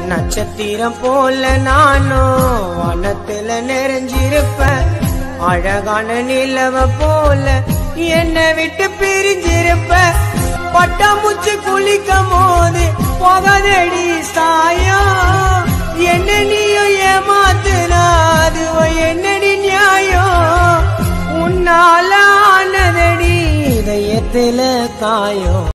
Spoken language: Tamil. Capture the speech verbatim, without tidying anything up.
நட்சத்திரம் போல நானும் வானத்துல நிறைஞ்சிருப்பேன். அழகான நிலவ போல என்னை விட்டு பிரிஞ்சிருப்ப. பட்டாம்பூச்சி குளிக்கும் போது போகதடி சாயம். என்ன நீயும் ஏமாத்துனா அதுவோ என்னடி நியாயம்? உன்னால ஆனதடி இதயத்துல காயம்.